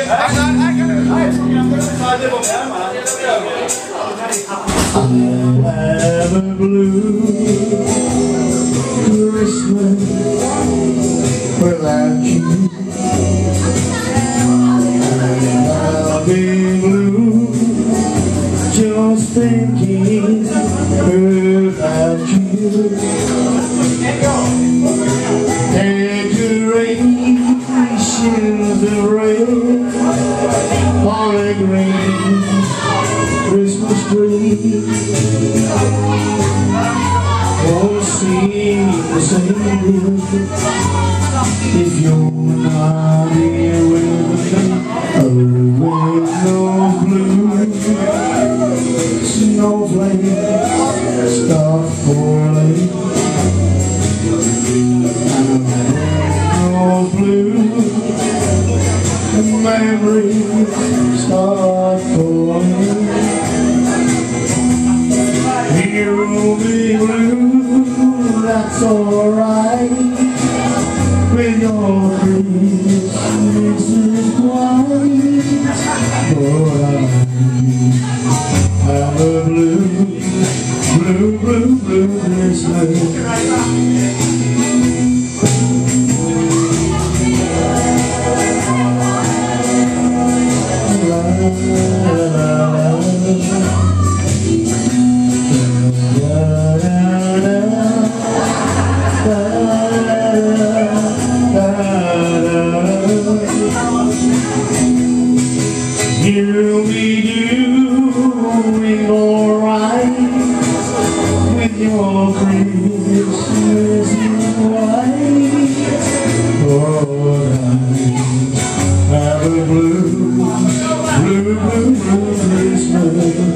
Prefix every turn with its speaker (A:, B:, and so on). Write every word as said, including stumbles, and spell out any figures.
A: have a blue Christmas without you. I'll be blue just thinking about you. Decorations of red on a green Christmas tree, won't seem the same if you're not here with me. Oh, with no blue snowflake stop falling. No blue memories start falling. You'll be blue, that's alright, with your Christmas is white. But I have a blue, blue, blue, blue Christmas. You'll be doing alright with your Christmas white. Oh, I have a blue, blue, blue, blue Christmas.